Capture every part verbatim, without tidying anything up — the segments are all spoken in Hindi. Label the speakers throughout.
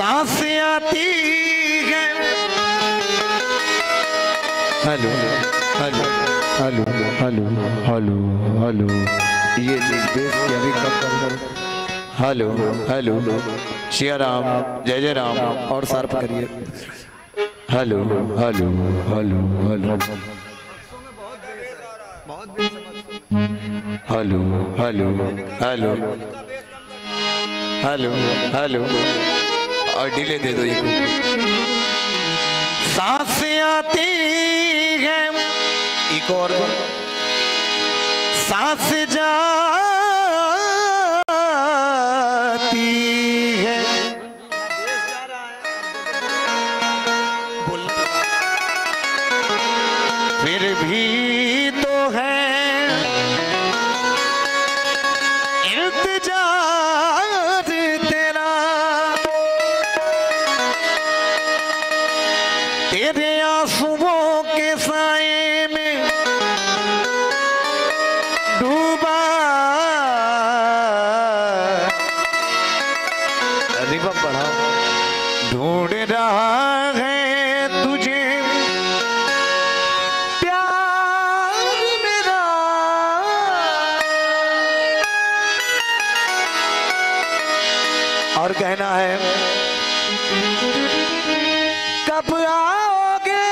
Speaker 1: सांस आती है। Hello hello hello hello hello hello, ये बेस की अभी कम कर। हेलो हेलो, श्री राम जय जय राम और सर्प करिए। Hello hello hello hello hello hello hello hello hello, और डिले दे दो। ये सांस आती है, एक और सांस जाती है। फिर भी तो है इंतजार तेरा, तेरे आंसुओं के साए में डूबा। रिवर्ब बढ़ाओ। ढूंढ रहा है तुझे प्यार मेरा, और कहना है कब आओगे,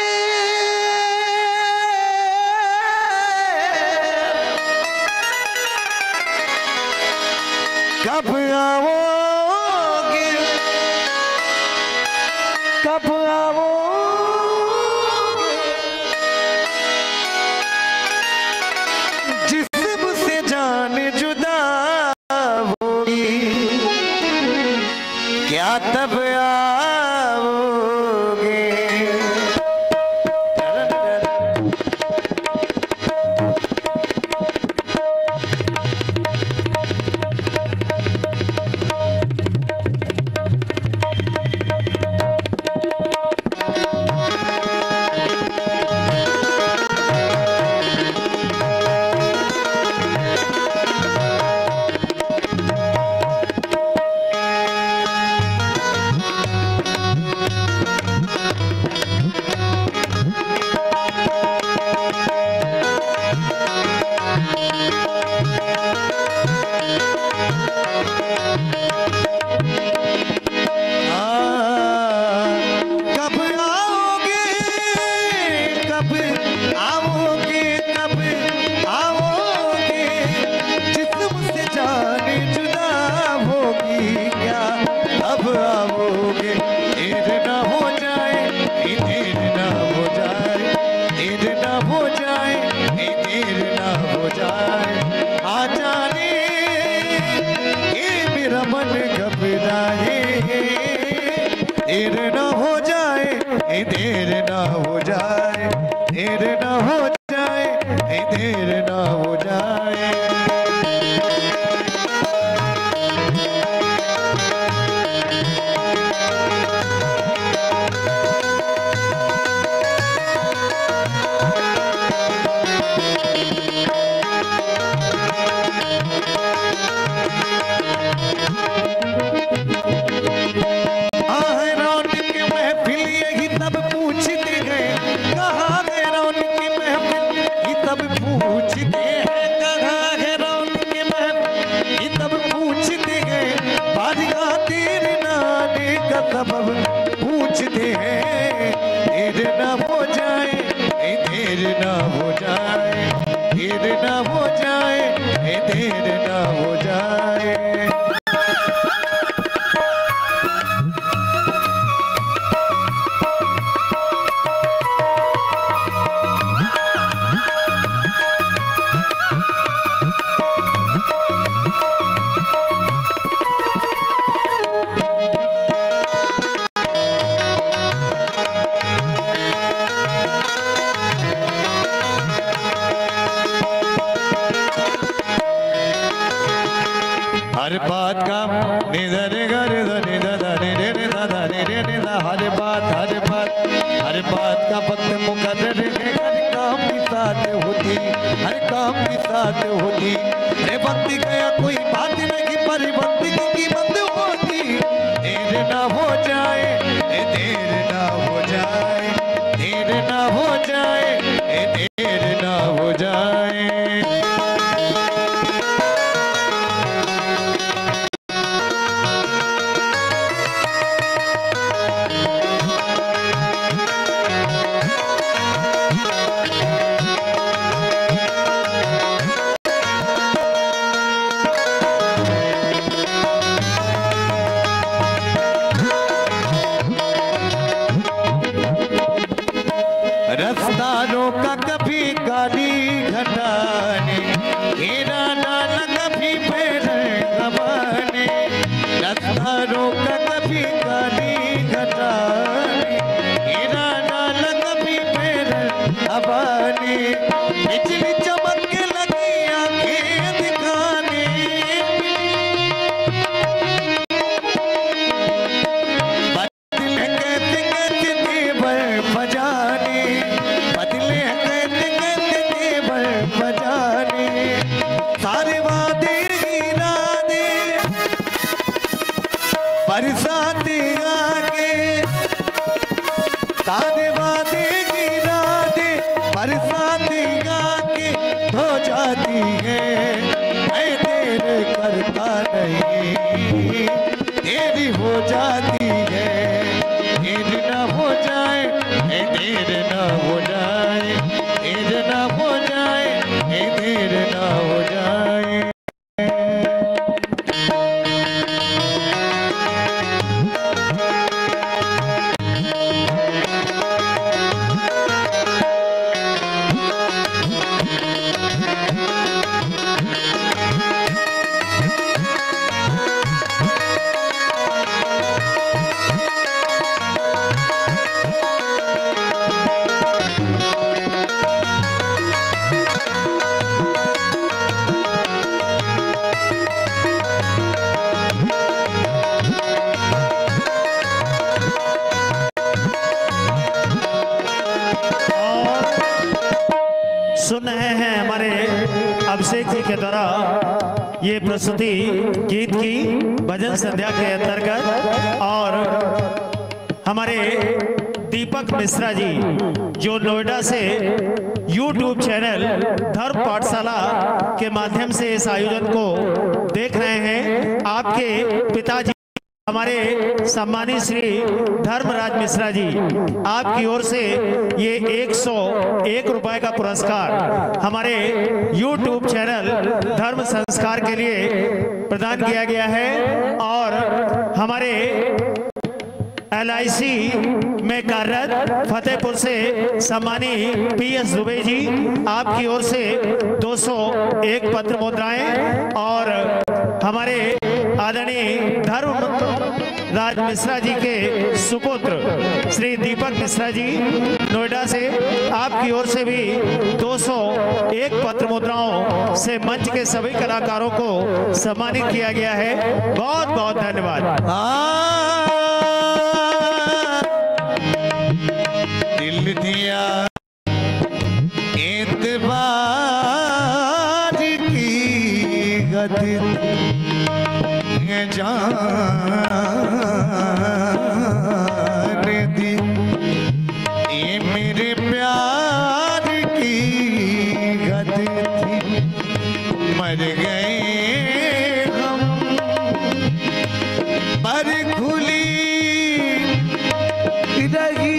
Speaker 1: कब आओगे, कब आओगे, जिस्म से जान जुदा होगी, क्या तब आओगे। देर न हो जाए, देर न हो जाए, देर न हो जाए, देर न हो जाए। सबब पूछते हैं, देर न हो जाए, देर न हो जाए, देर न हो जाए, देर न हो जाए। हर बात का निधन घर धनी धनी रे रे धनी रे रे, हर बात हर बात हर बात का वक्त मुकर्रर है, हर काम की साथ होती, हर काम की साथ होती। अरे वक्त गया कोई बात नहीं, पर वक्त की बंद होती, देर न हो
Speaker 2: जी के द्वारा ये प्रस्तुति गीत की भजन संध्या के अंतर्गत, और हमारे दीपक मिश्रा जी जो नोएडा से यूट्यूब चैनल धर्म पाठशाला के माध्यम से इस आयोजन को देख रहे हैं, आपके पिताजी हमारे सम्मानित श्री धर्मराज मिश्रा जी, आपकी ओर से ये एक सौ एक रुपए का पुरस्कार हमारे यूट्यूब चैनल धर्म संस्कार के लिए प्रदान किया गया है। और हमारे एल आई सी में कार्यरत फतेहपुर से सम्मानी पी एस दुबे जी, आपकी ओर से दो सौ एक पत्र मुद्राएं, और हमारे आदरणीय धर्म राज मिश्रा जी के सुपुत्र श्री दीपक मिश्रा जी नोएडा से, आपकी ओर से भी दो सौ एक पत्र मुद्राओं से मंच के सभी कलाकारों को सम्मानित किया गया है। बहुत बहुत धन्यवाद।
Speaker 1: दिल दिया एतबार की गति जान दी, ये मेरे प्यार की गति थी, मर गए हम पर खुली रही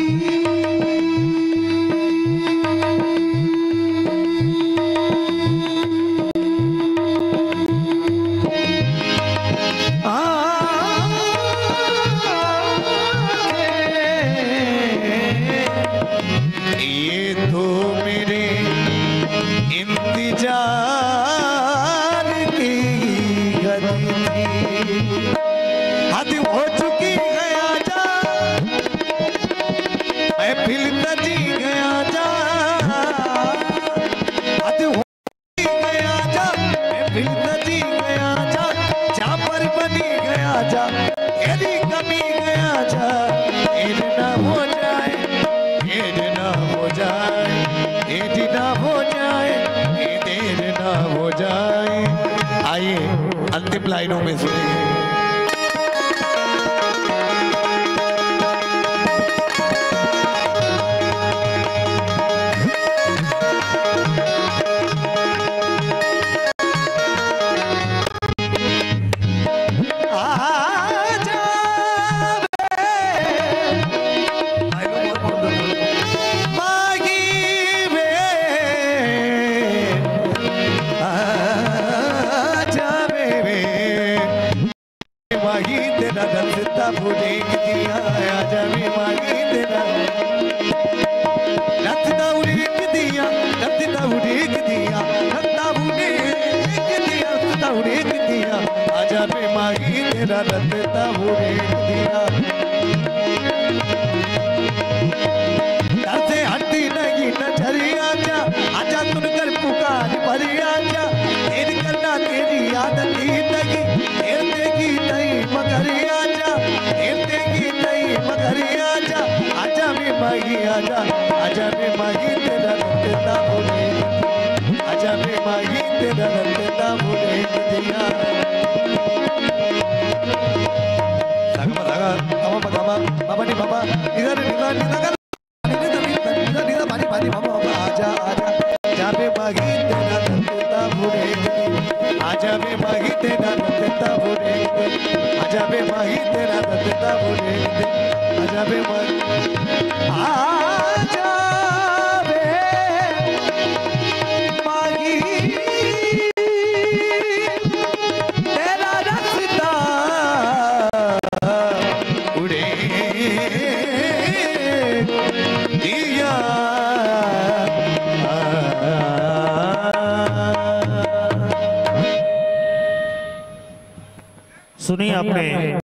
Speaker 1: अंतिम लाइनों में सुनेंगे।
Speaker 2: सुनिए आपने